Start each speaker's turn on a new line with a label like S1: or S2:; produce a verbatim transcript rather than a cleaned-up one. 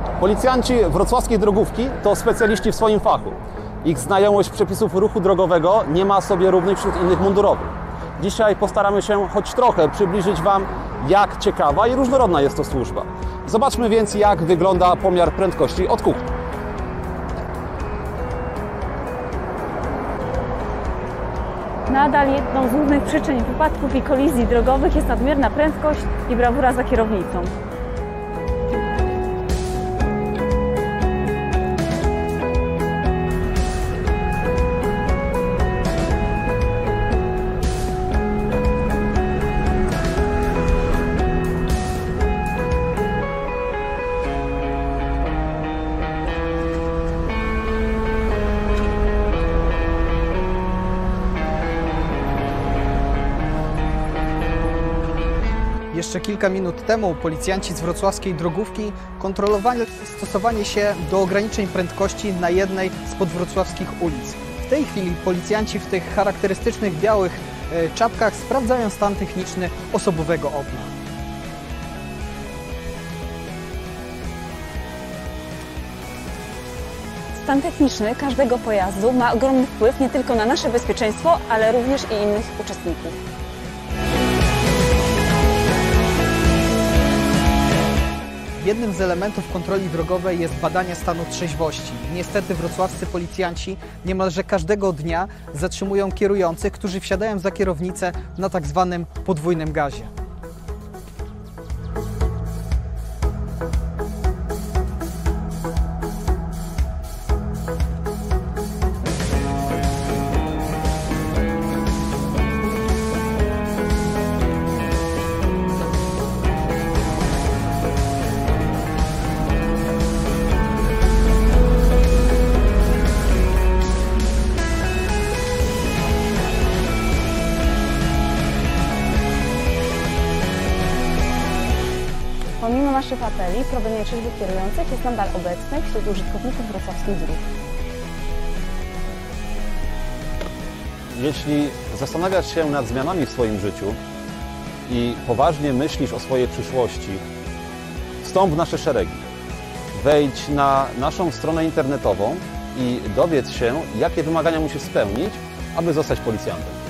S1: Policjanci wrocławskiej drogówki to specjaliści w swoim fachu. Ich znajomość przepisów ruchu drogowego nie ma sobie równych wśród innych mundurowych. Dzisiaj postaramy się choć trochę przybliżyć Wam, jak ciekawa i różnorodna jest to służba. Zobaczmy więc, jak wygląda pomiar prędkości od kuchni.
S2: Nadal jedną z głównych przyczyn wypadków i kolizji drogowych jest nadmierna prędkość i brawura za kierownicą.
S3: Jeszcze kilka minut temu policjanci z wrocławskiej drogówki kontrolowali stosowanie się do ograniczeń prędkości na jednej z podwrocławskich ulic. W tej chwili policjanci w tych charakterystycznych białych czapkach sprawdzają stan techniczny osobowego okna.
S2: Stan techniczny każdego pojazdu ma ogromny wpływ nie tylko na nasze bezpieczeństwo, ale również i innych uczestników.
S3: Jednym z elementów kontroli drogowej jest badanie stanu trzeźwości. Niestety wrocławscy policjanci niemalże każdego dnia zatrzymują kierujących, którzy wsiadają za kierownicę na tak zwanym podwójnym gazie.
S2: Pomimo naszych apeli, problem nietrzeźwych kierujących jest nadal obecny wśród użytkowników wrocławskich dróg.
S1: Jeśli zastanawiasz się nad zmianami w swoim życiu i poważnie myślisz o swojej przyszłości, wstąp w nasze szeregi. Wejdź na naszą stronę internetową i dowiedz się, jakie wymagania musisz spełnić, aby zostać policjantem.